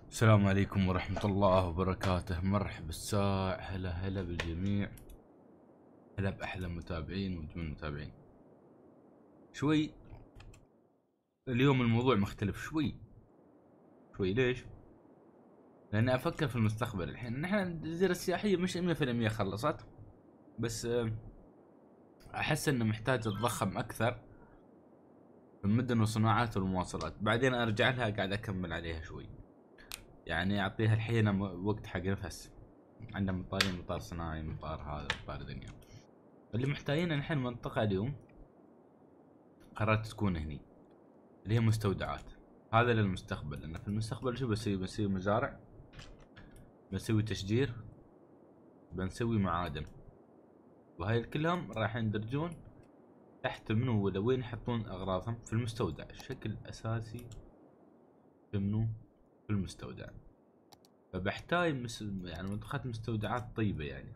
السلام عليكم ورحمة الله وبركاته. مرحبا الساع، هلا هلا بالجميع، هلا بأحلى متابعين وجميل متابعين. شوي اليوم الموضوع مختلف شوي. ليش؟ لأني أفكر في المستقبل. الحين نحن الجزيرة السياحية مش 100% خلصت، بس أحس إنه محتاج أتضخم أكثر في المدن والصناعات والمواصلات. بعدين أرجع لها، قاعد أكمل عليها شوي، يعني أعطيها الحين وقت حق نفس. عندنا مطارين، مطار صناعي، مطار هذا، مطار دنيا. اللي محتاجين الحين منطقة اليوم قررت تكون هني، اللي هي مستودعات. هذا للمستقبل، لأن في المستقبل شو بسوي؟ بسوي مزارع، بسوي تشجير، بنسوي معادن، وهاي كلهم راح يندرجون تحت منو ولا وين يحطون أغراضهم؟ في المستودع. الشكل الأساسي في منو؟ في المستودع. فبحتاج يعني منطقة مستودعات طيبة يعني.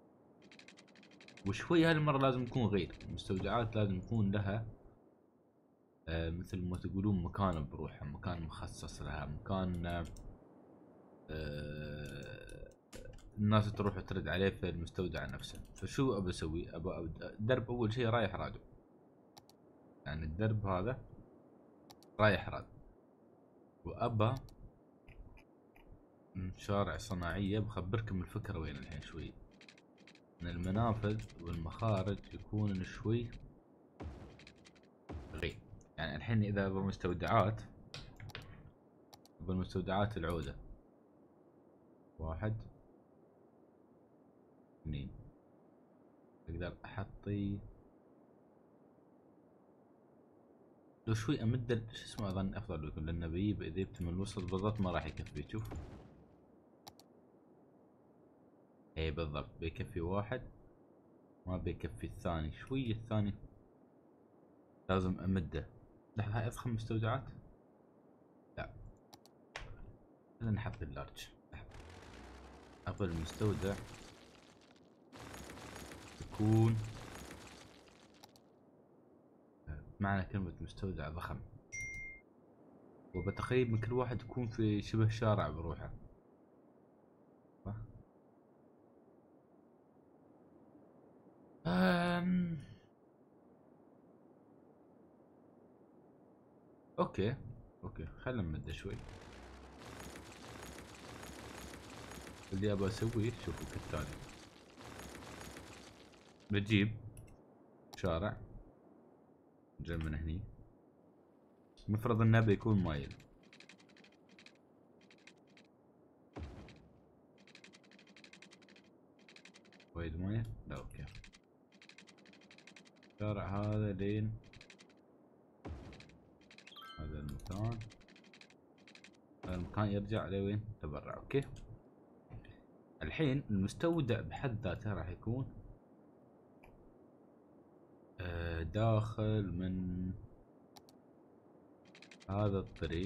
وشوي هالمرة لازم يكون غير المستودعات، لازم يكون لها مثل ما تقولون مكان بروحه، مكان مخصص لها، مكان الناس تروح ترد عليه في المستودع نفسه. فشو ابى اسوي؟ ابى درب اول شيء رايح رادو، يعني الدرب هذا رايح راد. وابى شارع صناعية. بخبركم الفكرة وين الحين شوي. ان المنافذ والمخارج يكون شوي غير. يعني الحين اذا ابى مستودعات، بالمستودعات العودة، واحد اثنين، اقدر احطي لو شوي امد شو اسمه، اظن افضل يكون، لان بيجيب اذا جبت من الوسط بالضبط ما راح يكفي. شوف، اي بالضبط بيكفي واحد، ما بيكفي الثاني. شوي الثاني لازم امده. لحظة، هاي اضخم مستودعات؟ لا، خلينا نحط اللارج. لحظة، ابغى المستودع يكون معنى كلمة مستودع ضخم، وبتقريبا كل واحد يكون في شبه شارع بروحه. صح؟ أم... اوكي اوكي، خلينا نمد شوي. اللي ابغى اسويه شوفوا كالتالي. بجيب شارع جاي من هني، نفرض انه بيكون مايل. وايد مايل؟ لا اوكي. الشارع هذا لين هذا المكان، هذا المكان يرجع لوين؟ تبرع. اوكي. الحين المستودع بحد ذاته راح يكون داخل من هذا الطريق،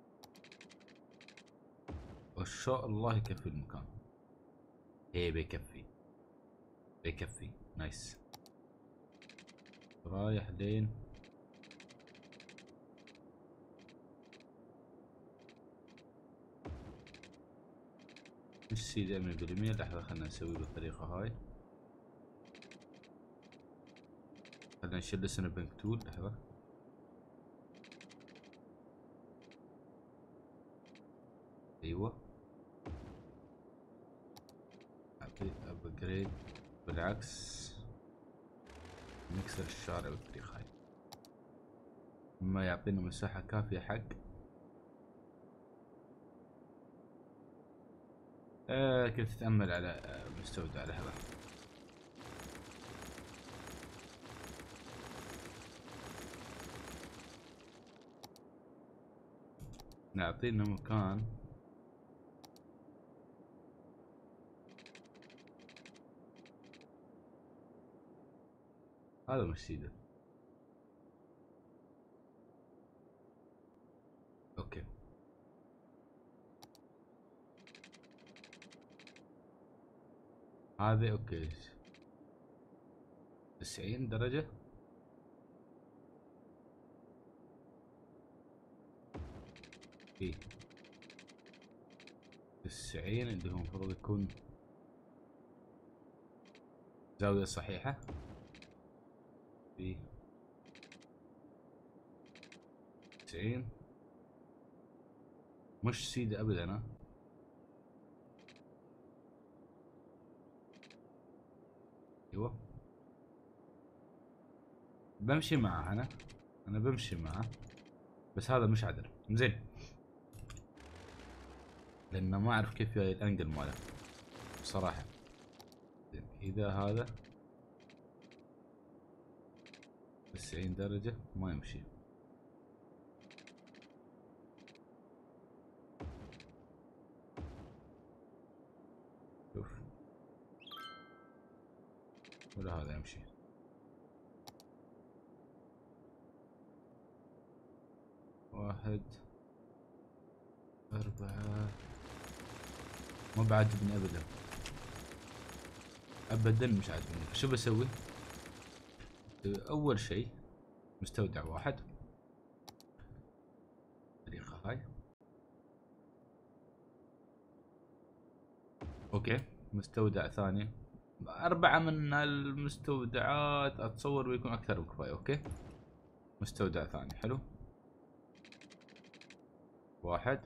وان شاء الله يكفي المكان. ايه بيكفي، بيكفي. نايس. رايح لين مش سيدي 100%. لحظة، خلنا نسوي بالطريقة هاي. خلنا نشيل السنابنج تول. لحظة، ايوه، اعطي ابجريد. بالعكس، نكسر الشارع بالطريقة هاي، ما يعطينا مساحة كافية حق كيف تتأمل على مستودع. لحظة، نعطينا مكان. هذا مش سيده. اوكي، هذا اوكي. 90 درجة. ايه 90 اللي هو المفروض يكون زاوية صحيحة في 90. مش سيدة ابدا. ايوه بمشي معه انا بمشي معه، بس هذا مش عدل زين، لانه ما اعرف كيف جاي الانجل ماله بصراحة. اذا هذا 90 درجة ما يمشي. شوف ولا هذا يمشي. واحد 4 ما بعجبني ابدا ابدا، مش عاجبني. شو بسوي؟ اول شيء مستودع واحد الطريقة هاي. اوكي مستودع ثاني. 4 من المستودعات اتصور بيكون اكثر بكفاية. اوكي مستودع ثاني حلو. واحد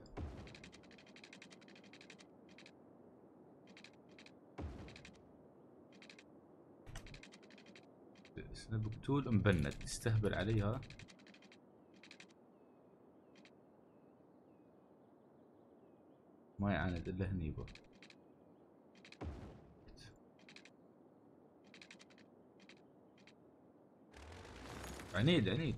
سنبك تول مبند يستهبل علي هذا. ما يعاند الا هني يبا. عنيد عنيد.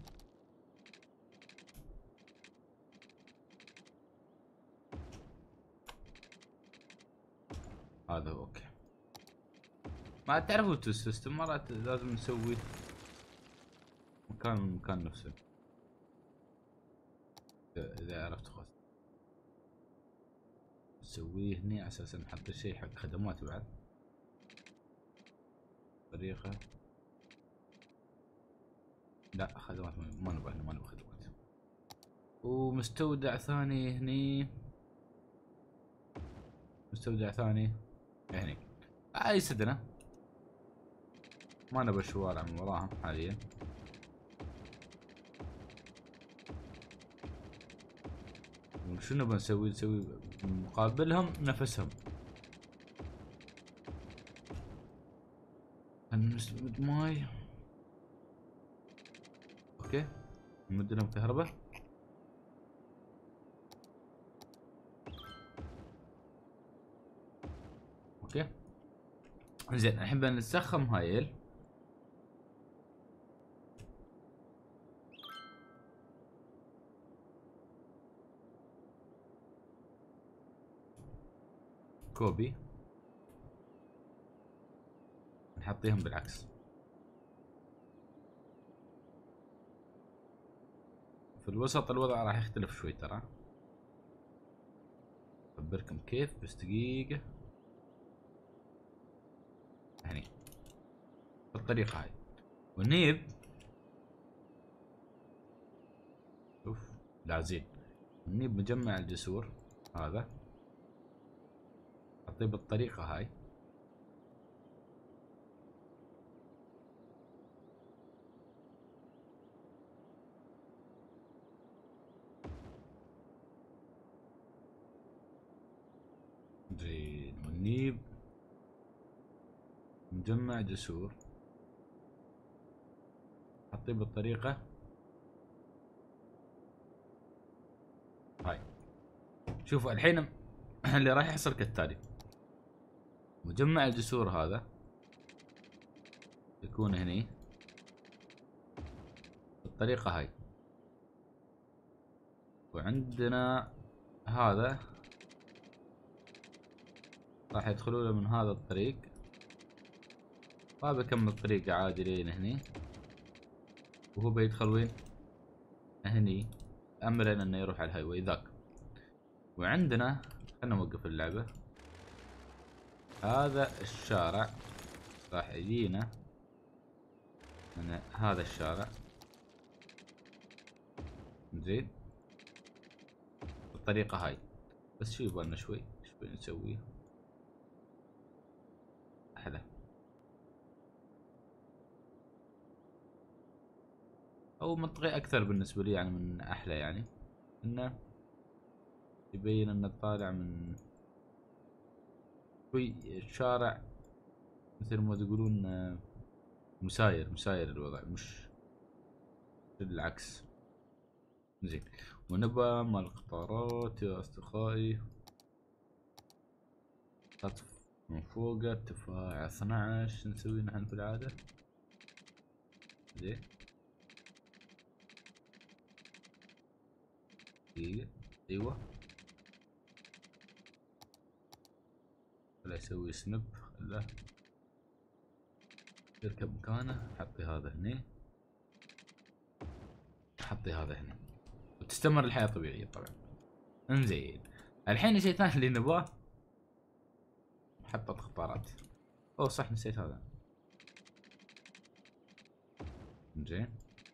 هذا هو. اوكي ما تعرفوا تو سيستم مرات لازم نسوي مكان من المكان نفسه اذا عرفت خلاص. نسويه هني على اساس نحط شيء حق خدمات بعد طريقة. لا خدمات ما نبغى، ما نبغى خدمات. ومستودع ثاني هني، مستودع ثاني هني. اي سدنا ما نبغى شوارع من وراهم حاليا. وشنو بنسوي؟ نسوي مقابلهم نفسهم. نسمد ماي. اوكي نمد لهم كهرباء. اوكي زين الحين بنسخم هايل. كوبي نحطيهم بالعكس. في الوسط الوضع راح يختلف شوي ترى. اخبركم كيف بس دقيقة. هني بالطريقة هاي. ونيب شوف لا زين. نجيب مجمع الجسور هذا احطيه بالطريقة هاي. زين ونجيب مجمع جسور احطيه بالطريقة هاي. شوفوا الحين اللي راح يحصل كالتالي. مجمع الجسور هذا يكون هني بالطريقة هاي، وعندنا هذا راح يدخلوا له من هذا الطريق، فبكمل الطريقة عادي لين هني، وهو بيدخل وين؟ هني امرا انه يروح على الهاي واي ذاك. وعندنا خلنا نوقف اللعبة. هذا الشارع راح يجينا من هذا الشارع زين بالطريقة هاي. بس شو يبغالنا شوي نسوي احلى. او منطقي اكثر بالنسبة لي يعني من احلى، يعني انه يبين انه طالع من شوي الشارع مثل ما تقولون مساير الوضع، مش العكس. زين. ونبى مال القطارات يا اصدقائي، خطف من فوق ارتفاع 12 نسوي نحن في العادة. زين. دقيقة. ايوه. لا يسوي سنب، لا يركب مكانه. حطي هذا هني، حطي هذا هني، وتستمر الحياة طبيعية طبعا. انزين. الحين شيء ثاني اللي نبغاه محطة قطارات. اوه صح نسيت هذا. زين.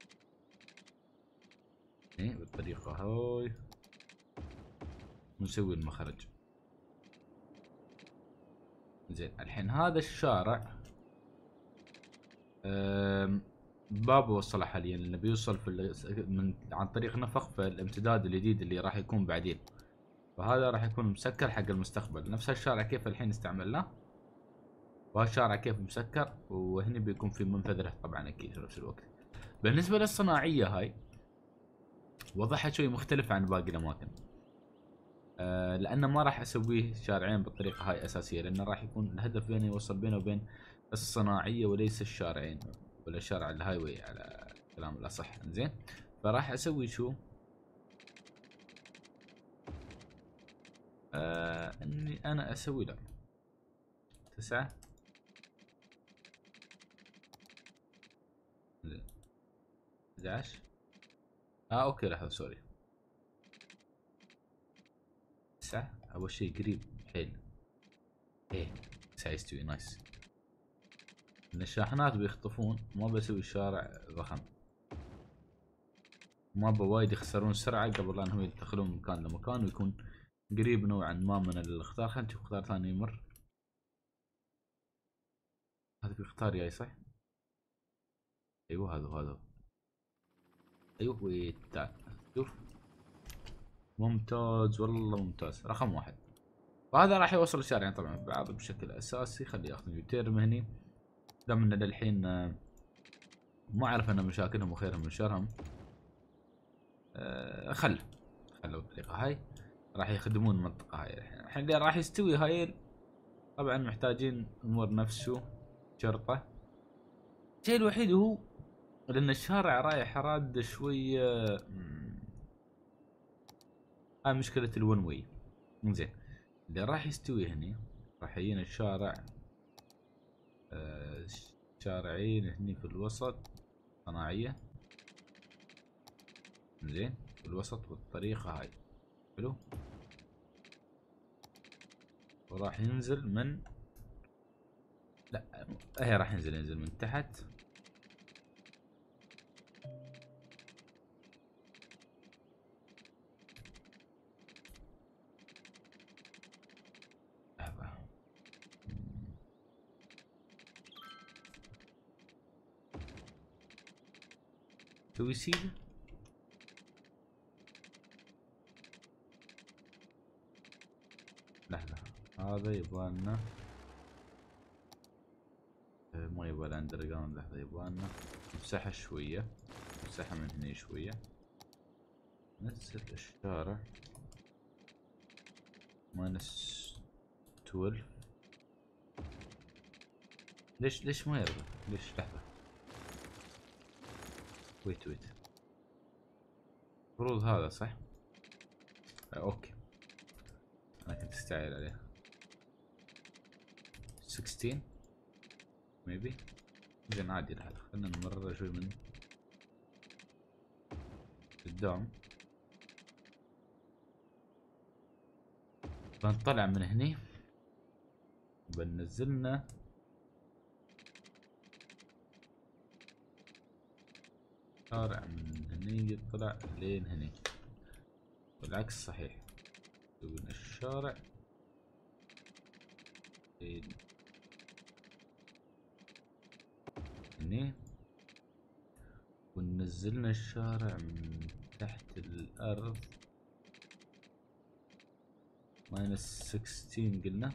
ايه بالطريقة هاي نسوي المخرج. زين. الحين هذا الشارع باب وصله حاليا، لانه بيوصل في من عن طريق نفق في الامتداد الجديد اللي راح يكون بعدين، فهذا راح يكون مسكر حق المستقبل. نفس هالشارع كيف الحين استعملناه، وهالشارع كيف مسكر، وهني بيكون في منفذ طبعا اكيد في نفس الوقت. بالنسبة للصناعية هاي وضعها شوي مختلف عن باقي الاماكن، لانه ما راح اسويه شارعين بالطريقة هاي اساسية، لانه راح يكون الهدف بينه يوصل بينه وبين الصناعية وليس الشارعين ولا شارع الهاي واي على كلام الاصح. زين. فراح اسوي شو، اني انا اسوي له 9. زين. 11. اوكي لحظة سوري. 9 اول شيء قريب حيل. ايه 9 يستوي نايس. ان الشاحنات بيخطفون، ما بسوي الشارع ضخم، ما بوايد يخسرون سرعة قبل انهم ينتقلون من مكان لمكان، ويكون قريب نوعا ما من القطار. خلينا نشوف قطار ثاني يمر. هذا في قطار جاي صح؟ ايوه هذا ايوه ويت تعال شوف. ممتاز والله ممتاز، رقم 1. وهذا راح يوصل الشارع طبعا بعض بشكل اساسي. خليه ياخذ يوتيرم هني، دام ان للحين ما اعرف ان مشاكلهم وخيرهم من شرهم. خلوا بالطريقة هاي راح يخدمون المنطقة هاي. الحين اللي راح يستوي هاي طبعا محتاجين امور نفسه شرطة. الشيء الوحيد هو لان الشارع رايح راد شوية، هاي مشكلة الون واي. زين. اللي راح يستوي هني راح يجينا الشارع، شارعين هني في الوسط صناعية. زين. في الوسط بالطريقة هاي. حلو. وراح ينزل من، لا هي راح ينزل من تحت. لحظة. تسوي سيل. لحظة. هذا يبغالنا ما يبغى الاندر جراوند. لحظة يبغالنا نمسحها شوية، نمسحها من هنا شوية، ننزل الشارع ماينس 12. ليش ما يرضى؟ ليش؟ لحظة. ويت المفروض هذا صح؟ اوكي انا كنت استعجل عليه. 16 ميبي. زين عادي. لحظة خلنا نمرر شوي من قدام. بنطلع من هني وبنزلنا شارع من هني يطلع لين هني، والعكس صحيح. سوينا الشارع هني، ونزلنا الشارع من تحت الأرض -16 قلنا.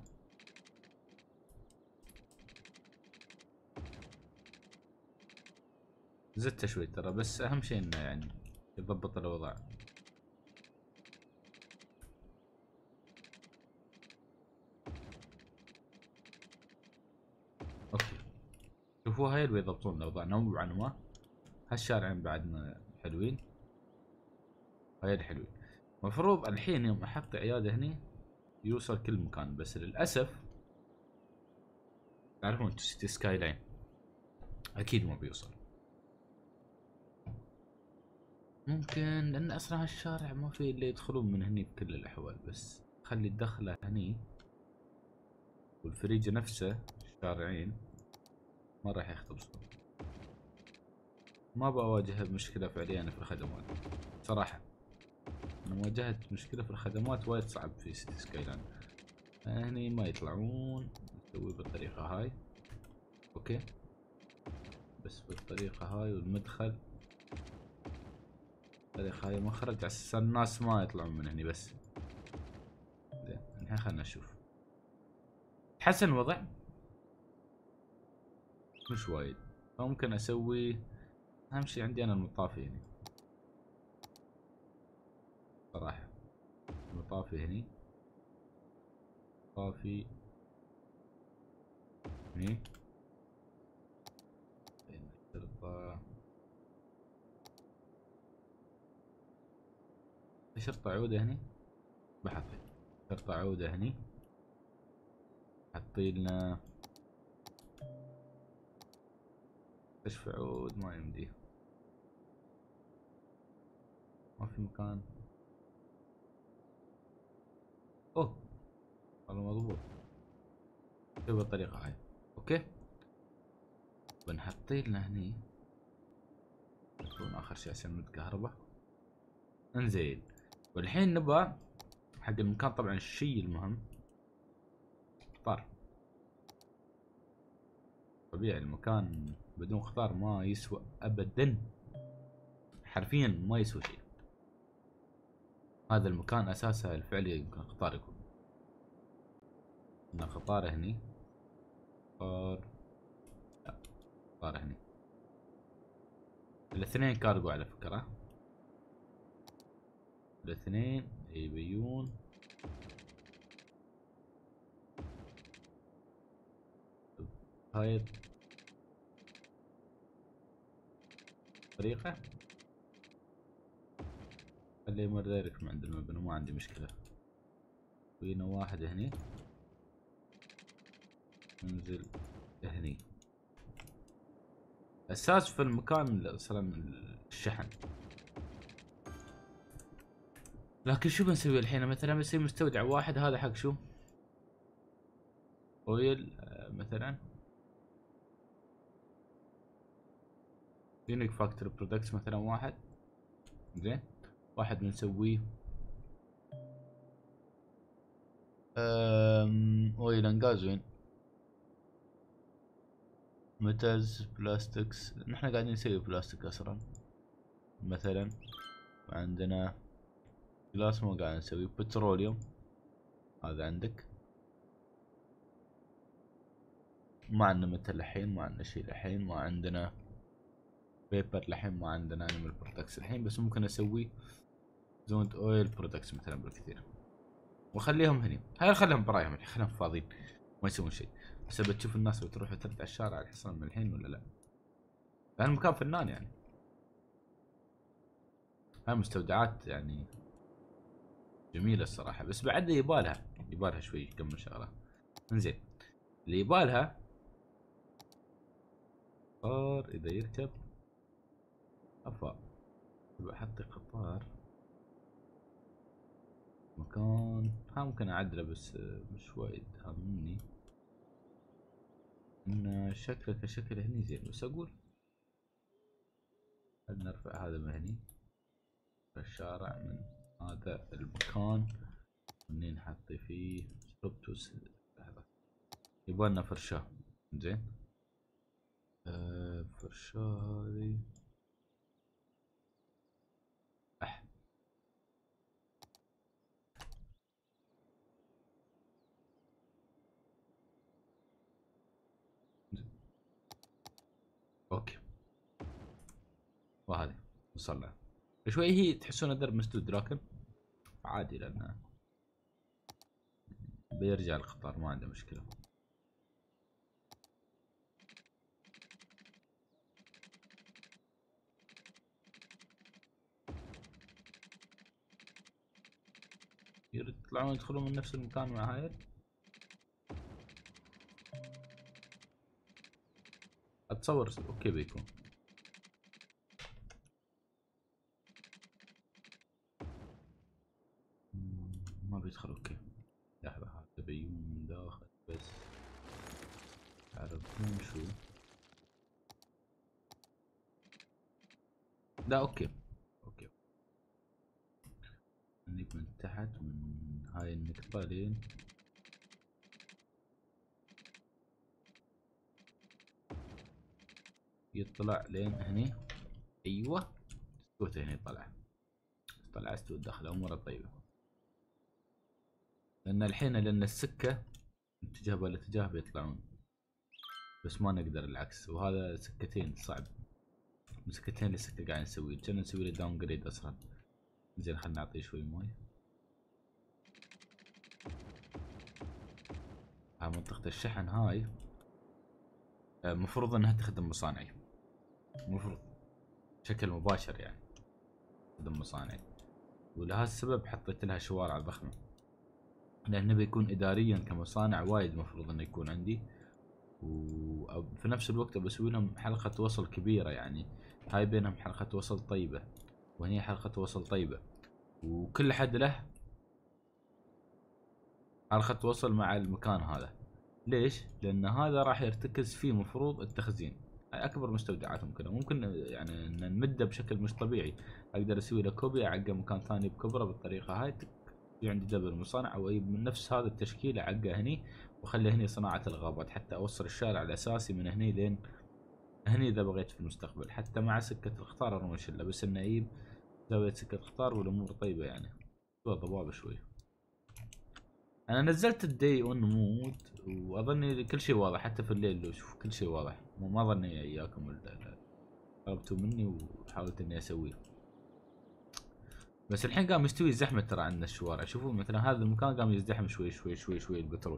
زدت شوي ترى، بس أهم شيء إنه يعني يضبط الوضع. اوكي، شوفوا هاي اللي بيضبطون الاوضاع نوعا ما. هالشارعين بعدنا حلوين، هاي الحلوين. مفروض الحين يوم احط عيادة هني يوصل كل مكان، بس للاسف تعرفون سيتي سكاي لاين اكيد ما بيوصل. ممكن لان اصلا هالشارع ما في اللي يدخلون من هني بكل الاحوال، بس خلي الدخلة هني والفريج نفسه الشارعين ما راح يختبصون. ما بواجه مشكلة فعليا في الخدمات صراحة. انا واجهت مشكلة في الخدمات وايد صعب في سيتي سكاي لاين. هني ما يطلعون، نسوي بالطريقة هاي. اوكي، بس بالطريقة هاي، والمدخل الطريقة هاي مخرج على اساس الناس ما يطلعون من هني. بس زين الحين خلنا نشوف. تحسن الوضع مش وايد، فممكن اسوي. اهم شي عندي انا المطافي هني صراحة. المطافي هني، طافي هني، الشرطة. شرطة عودة هني بحطي، شرطة عودة هني حطيلنا. كشف عود ما يمدي، ما في مكان. اوه والله مضبوط. شوف بالطريقة هاي. اوكي، بنحطيلنا هني يكون اخر شيء اسمد كهرباء. انزين، والحين نبى حق المكان طبعا الشيء المهم قطار. طبيعي المكان بدون قطار ما يسوى ابدا، حرفيا ما يسوى شيء. هذا المكان اساسه الفعلي يمكن قطار يكون. ان قطار هني، قطار، لا قطار هني. الاثنين كارغو على فكرة، الاثنين يبيون هاي الطريقة. خليه يمر دايركت من عند المبنى، ما عندي مشكلة. وينا واحد هني، ننزل هني. اساس في المكان اصلا الشحن. لكن شو بنسوي الحين؟ مثلا بنسوي مستودع واحد، هذا حق شو؟ اويل مثلا يونيك فاكتوري برودكتس مثلا واحد. زين، واحد بنسويه اويل اند غاز. وين ميتالز بلاستكس، نحن قاعدين نسوي بلاستيك اصلا مثلا. عندنا جلاس مو قاعد نسوي بتروليوم، هذا عندك. ما عندنا متل الحين، ما عندنا شيء الحين، ما عندنا بيبر الحين، ما عندنا انيمال برودكتس الحين. بس ممكن اسوي زونت اويل برودكتس مثلا بالكثير، واخليهم هني. هاي خليهم برايهم، خليهم فاضيين ما يسوون شيء. بس بتشوف الناس بتروح وترد على الشارع الحصان من الحين ولا لا؟ لان المكان فنان يعني. هاي مستودعات يعني جميلة الصراحة، بس بعد يبالها شوي كم من شغلة. انزين، اللي يبالها قطار اذا يركب افا. بحط قطار مكان ها، ممكن اعدله بس مش وايد همني. ان شكله كشكل هني زين، بس اقول خلنا نرفع هذا من هني الشارع من هذا المكان منين نحط فيه سكوبتوس. لحظة، يبغالنا فرشاة. زين. فرشاة هذي. اوكي، وهذه وصلنا. شوي هي تحسون درب مسدود، لكن عادي لان بيرجع القطار ما عنده مشكلة. يطلعون يدخلون من نفس المكان مع هاي. اتصور اوكي بيكون. ما بيدخل. اوكي لحظة، هذا بيون من داخل بس تعرفون شو. لا اوكي اوكي. نجيب من تحت من هاي النقطة لين يطلع لين هني. ايوه استوت هني، طلع استوت داخل اموره طيبة. لان الحين لان السكة اتجاه بالاتجاه بيطلعون، بس ما نقدر العكس. وهذا سكتين صعب، سكتين لسكة قاعد نسوي، كنا نسوي له داون جريد اصلا. زين خلنا نعطيه شوي ماي. ها منطقة الشحن هاي مفروض انها تخدم مصانعي، مفروض بشكل مباشر يعني تخدم مصانعي. ولهذا السبب حطيت لها شوارع ضخمة، لأنه بيكون إداريا كمصانع وايد مفروض إنه يكون عندي. وفي نفس الوقت بسوي لهم حلقة وصل كبيرة، يعني هاي بينهم حلقة وصل طيبة، وهني حلقة وصل طيبة، وكل حد له حلقة وصل مع المكان هذا. ليش؟ لأن هذا راح يرتكز فيه مفروض التخزين. هاي أكبر مستودعاتهم كلها، ممكن يعني إن نمده بشكل مش طبيعي. أقدر أسوي له كوبي، أعقه مكان ثاني بكبره بالطريقة هاي. في عندي دبل مصنع، او من نفس هذا التشكيل اعقه هني واخلي هني صناعة الغابات، حتى اوصل الشارع الاساسي من هني لين هني اذا بغيت في المستقبل، حتى مع سكة القطار ارمش له، بس انه يجيب زاوية سكة قطار والامور طيبة يعني. ضباب شوي. انا نزلت الدي اون مود واظني كل شيء واضح، حتى في الليل لو شوف كل شيء واضح. ما ظني اياكم طلبتوا مني وحاولت اني اسويه. بس الحين قام يستوي زحمة ترى عندنا الشوارع. شوفوا مثلا هذا المكان قام يزدحم شوي شوي شوي شوي البترول.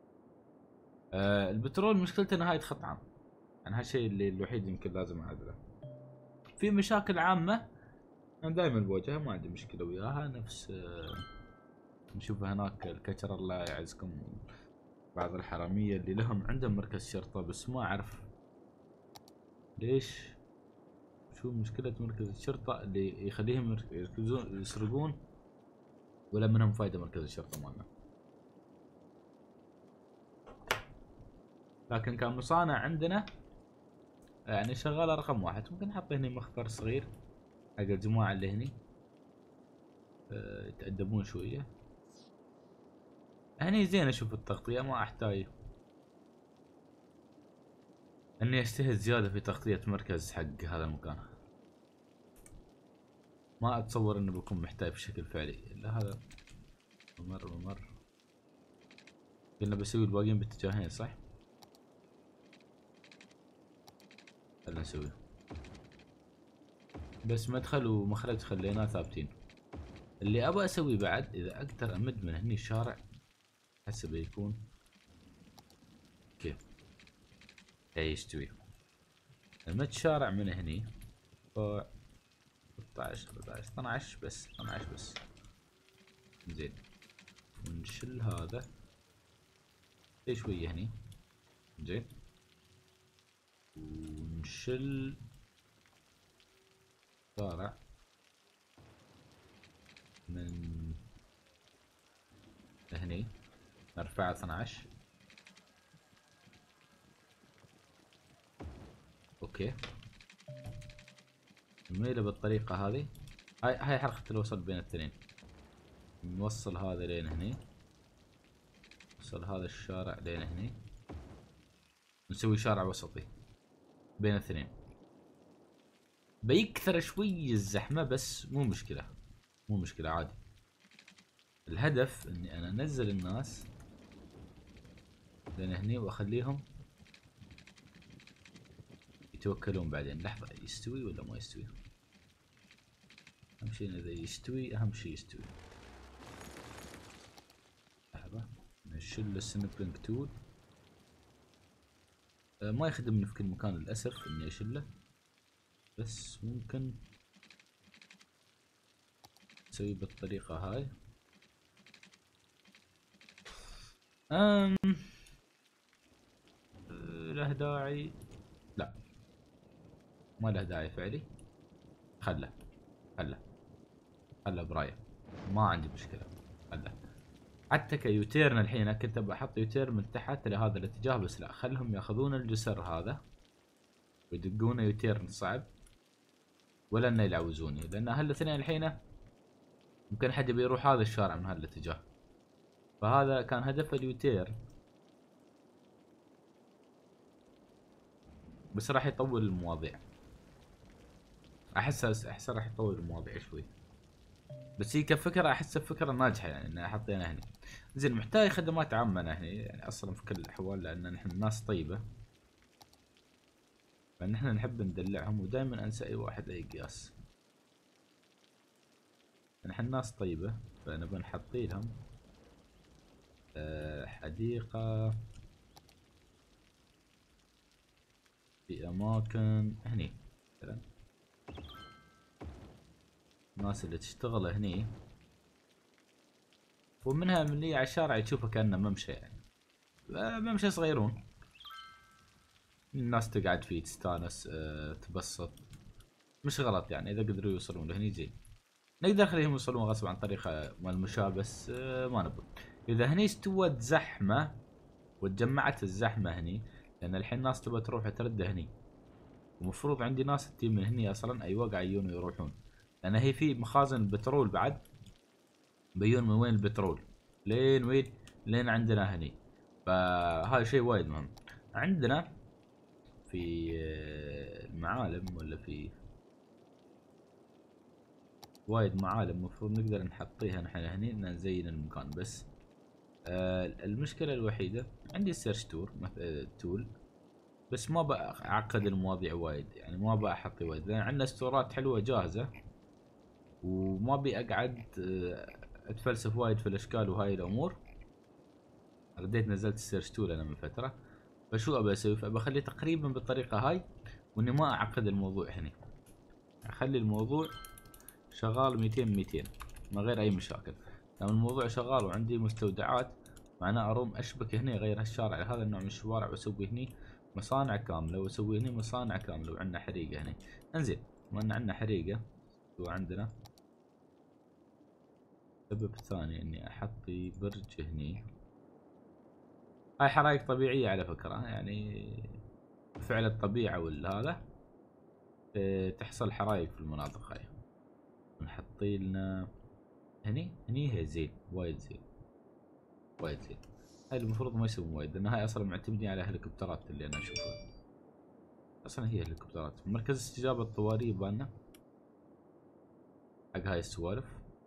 البترول مشكلته نهاية خط عام، يعني هالشيء اللي الوحيد يمكن لازم اعدله. في مشاكل عامة انا دائما بواجهها، ما عندي مشكلة وياها. نفس نشوف هناك الكتر الله يعزكم، بعض الحرامية اللي لهم عندهم مركز شرطة، بس ما اعرف ليش. شو مشكلة مركز الشرطة اللي يخليهم يركزون يسرقون ولا منهم فايدة مركز الشرطة مالنا. لكن كمصانع عندنا يعني شغالة رقم واحد. ممكن نحط هنا مخبر صغير حق الجماعة اللي هني يتأدبون شوية. هني زين اشوف التغطية، ما احتاج اني اجتهد زيادة في تغطية مركز حق هذا المكان. ما اتصور انه بكون محتاج بشكل فعلي الا هذا. ممر قلنا بسوي الباقيين باتجاهين صح؟ خلنا نسوي بس مدخل ومخرج خليناه ثابتين. اللي ابغى اسوي بعد اذا اقدر امد من هني الشارع حسب يكون كيف يستوي. امد شارع من هني 16 14 12 بس 12 بس. زين ونشل هذا شوية هني. زين ونشل شارع من هني نرفعه 12. اوكي نميله بالطريقة هذه. هاي حلقة الوصل بين الاثنين. نوصل هذا لين هني، نوصل هذا الشارع لين هني، نسوي شارع وسطي بين الاثنين. بيكثر شوي الزحمة بس مو مشكلة، مو مشكلة عادي. الهدف اني انا انزل الناس لين هني واخليهم يتوكلون بعدين. لحظة، يستوي ولا ما يستوي؟ اهم شيء اذا يستوي، اهم شيء يستوي. لحظة نشيل السنبلينج تول. ما يخدمني في كل مكان للاسف اني اشيله، بس ممكن نسوي بالطريقة هاي. له داعي؟ لا ما له داعي فعلي. خله خله خله برايه، ما عندي مشكلة. خله حتى كيوتيرن الحين كنت بحط يوتيرن من تحت لهذا الاتجاه، بس لا، خلهم ياخذون الجسر هذا ويدقون يوتيرن صعب، ولا انه يلعوزوني، لان هالاثنين الحين ممكن حد يبي يروح هذا الشارع من هالاتجاه، فهذا كان هدف اليوتيرن، بس راح يطول المواضيع. احس راح يطول المواضيع شوي، بس هي كفكره احسها فكره ناجحه يعني انها حطينا هنا. زين، محتاج خدمات عامه أنا هنا يعني اصلا في كل الاحوال، لان نحن ناس طيبه، فنحن نحب ندلعهم ودائما انسى اي واحد اي قياس. نحن ناس طيبه، فنبى نحط لهم حديقه في اماكن هني مثلا. الناس اللي تشتغل هني، ومنها من اللي على الشارع تشوفه كانه ممشى يعني، ممشى صغيرون، الناس تقعد فيه تستانس تبسط. مش غلط يعني، اذا قدروا يوصلون لهني زين. نقدر نخليهم يوصلون غصب عن طريقه مال المشاة، بس ما نبغى. اذا هني استوت زحمه وتجمعت الزحمه هني، لان الحين الناس تبغى تروح ترد هني، ومفروض عندي ناس تجي من هني اصلا، ايوه قاعد يجون ويروحون، لان هي في مخازن البترول بعد، بيون من وين البترول لين وين، لين عندنا هني. فهذا شيء وايد مهم عندنا في المعالم، ولا في وايد معالم المفروض نقدر نحطيها نحن هني ان نزين المكان. بس المشكلة الوحيدة عندي السيرش تول، بس ما بعقد المواضيع وايد يعني، ما بحط وايد لان عندنا ستورات حلوة جاهزة، وما ابي اقعد اتفلسف وايد في الاشكال وهاي الامور. رديت نزلت السيرش تول انا من فترة، فشو ابي اسوي؟ فبخليه تقريبا بالطريقة هاي، واني ما اعقد الموضوع هني، اخلي الموضوع شغال 200 200 من غير اي مشاكل. لما الموضوع شغال وعندي مستودعات، معناه اروم اشبك هنا غير هالشارع هذا النوع من الشوارع، واسوي هني مصانع كامله، واسوي هني مصانع كامله، وعندنا حريقه هنا. انزين، بما ان عندنا حريقه وعندنا سبب ثاني اني احطي برج هني. هاي حرائق طبيعيه على فكره يعني، فعل الطبيعه ولا هذا تحصل حرائق في المناطق هاي. نحطي لنا هني هي زين، وايد زين، وايد زين. هاي المفروض ما يسوون وايد، لان هاي اصلا معتمدين على هليكوبترات اللي انا اشوفها، اصلا هي هليكوبترات. مركز استجابة الطوارئ يبالنا حق هاي السوالف.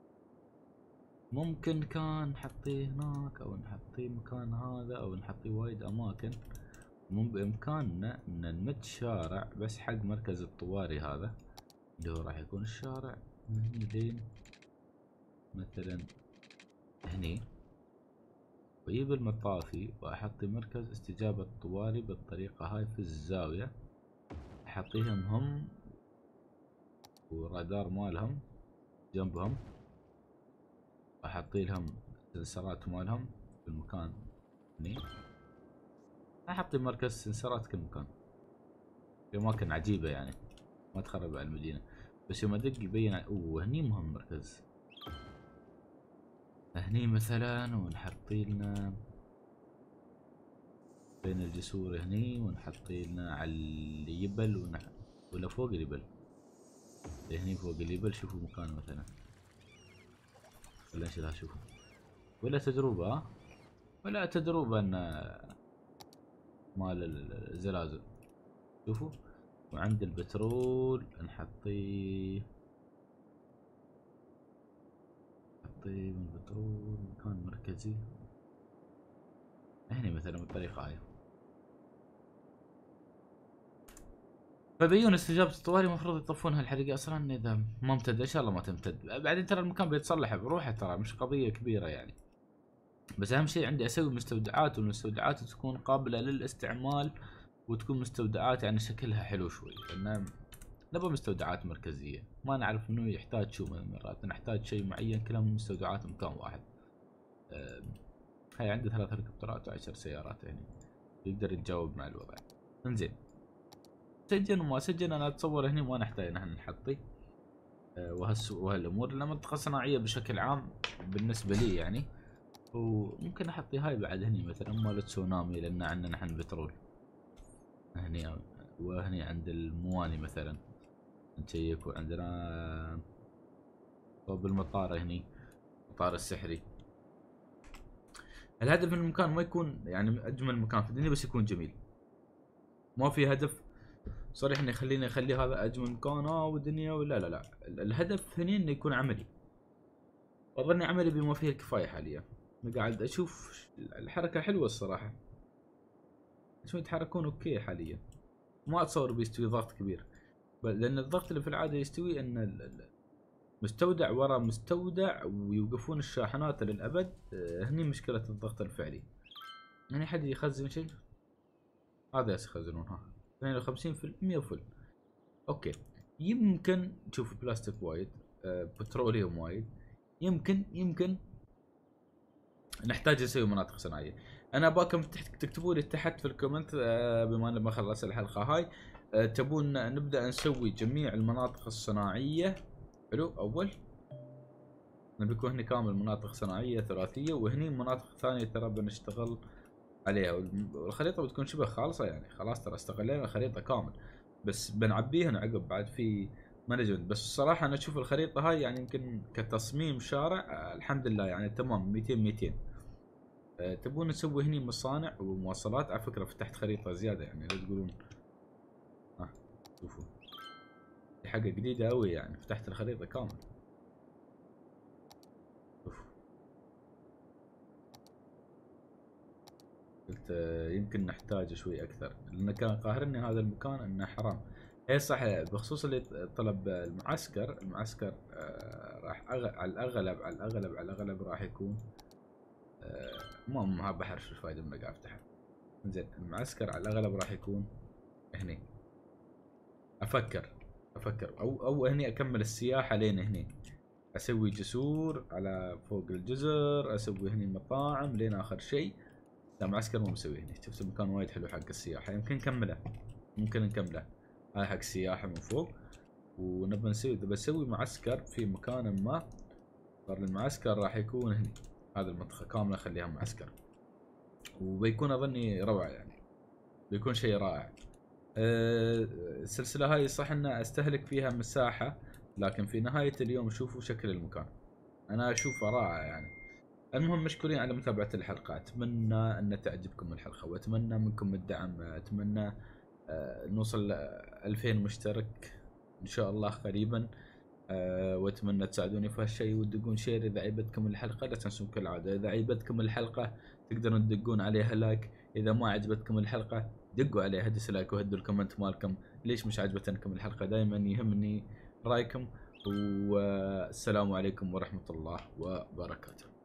ممكن كان نحطيه هناك، او نحطيه مكان هذا، او نحطيه وايد اماكن. مو بامكاننا ان نمد شارع بس حق مركز الطوارئ هذا، اللي هو راح يكون الشارع من هني لين مثلا هني، ويجيب المطافي واحط مركز استجابة طوارئ بالطريقة هاي في الزاوية، احطيهم هم ورادار مالهم جنبهم، احطي لهم سنسرات مالهم في المكان هني، احطي مركز سنسرات كل مكان في اماكن عجيبة يعني، ما تخرب على المدينة. بس يوم ادق يبين اوه هني مهم مركز هني مثلا، ونحطي لنا بين الجسور هني، ونحطي لنا على اليبل ولا فوق اليبل، هني فوق اليبل. شوفوا مكان مثلا ولا نشيلها شوفوا، ولا تجربة ولا تجربة ان مال الزلازل. شوفوا، وعند البترول نحطيه من البترول مكان مركزي هني مثلا بالطريقة هاي. فبيون استجابة الطوارئ المفروض يطفون هالحريقة اصلا اذا ما امتد، ان شاء الله ما تمتد. بعدين ترى المكان بيتصلح بروحه، ترى مش قضية كبيرة يعني. بس اهم شيء عندي اسوي مستودعات، والمستودعات تكون قابلة للاستعمال، وتكون مستودعات يعني شكلها حلو شوي، لان نبغى مستودعات مركزية، ما نعرف منو يحتاج شو. من المرات نحتاج شيء معين، كلها من مستودعات مكان واحد. هاي عندي 3 هليكوبترات و10 سيارات يعني، يقدر يتجاوب مع الوضع. انزين، سجن وما سجن انا اتصور هني ما نحتاج نحن نحطي وهالامور، لان منطقة صناعية بشكل عام بالنسبة لي يعني. وممكن احطي هاي بعد هني مثلا مال تسونامي، لان عندنا نحن بترول هني، وهني عند المواني مثلا نشيك. وعندنا صوب المطار هني، المطار السحري. الهدف من المكان ما يكون يعني اجمل مكان في الدنيا، بس يكون جميل. ما في هدف صريح انه يخليني اخلي هذا اجمل مكان والدنيا، ولا لا. الهدف هنا انه يكون عملي، واظني عملي بما فيه الكفايه حاليا. انا قاعد اشوف الحركه حلوه الصراحه، شو يتحركون اوكي حاليا. ما اتصور بيستوي ضغط كبير، لان الضغط اللي في العاده يستوي ان مستودع ورا مستودع ويوقفون الشاحنات للابد. هني مشكله الضغط الفعلي. يعني حد يخزن شيء، هذا يخزنونها 52% فل. اوكي، يمكن تشوف بلاستيك وايد، بتروليوم وايد. يمكن نحتاج نسوي مناطق صناعيه. انا اباكم تكتبوا لي تحت في الكومنت، بما ان ما خلص الحلقه هاي، تبون نبدا نسوي جميع المناطق الصناعيه. حلو، اول نبي يكون هنا كامل مناطق صناعيه ثلاثيه، وهني مناطق ثانيه ترى بنشتغل عليها. والخريطه بتكون شبه خالصه يعني، خلاص ترى استغلينا الخريطه كامل، بس بنعبيها عقب بعد في مانجمنت. بس الصراحه انا اشوف الخريطه هاي يعني يمكن كتصميم شارع الحمد لله يعني تمام 200. تبون نسوي هني مصانع ومواصلات. على فكره فتحت خريطه زياده يعني، لا تقولون شوفوا دي حاجه جديده قوي يعني، فتحت الخريطه كامل. قلت يمكن نحتاج شوي اكثر، لان كان قاهرني هذا المكان انه حرام. اي صح، بخصوص اللي طلب المعسكر راح على الاغلب راح يكون ما بحرش الفائده من قاعد افتحه. زين، المعسكر على الاغلب راح يكون هني. افكر او هني اكمل السياحه لين هني، اسوي جسور على فوق الجزر، اسوي هني مطاعم لين اخر شيء. لا، معسكر مو مسوي هني. شفت المكان وايد حلو حق السياحه، يمكن نكمله. هاي حق السياحه من فوق. ونبى بسوي معسكر في مكان ما. صار المعسكر راح يكون هني، هذه المنطقه كامله اخليها معسكر، وبيكون اظني روعه يعني، بيكون شيء رائع. السلسله هاي صح ان استهلك فيها مساحه، لكن في نهايه اليوم شوفوا شكل المكان، انا اشوفه رائع يعني. المهم مشكورين على متابعة الحلقة، أتمنى أن تعجبكم الحلقة، وأتمنى منكم الدعم. أتمنى نوصل 2000 مشترك إن شاء الله قريبا. وأتمنى تساعدوني في هالشيء، وتدقون شير إذا عجبتكم الحلقة. لا تنسون كالعادة إذا عجبتكم الحلقة تقدرون تدقون عليها لايك. إذا ما عجبتكم الحلقة دقوا عليها ديسلايك، وهدوا الكومنت مالكم ليش مش عجبتكم الحلقة. دائما يهمني رأيكم. والسلام عليكم ورحمة الله وبركاته.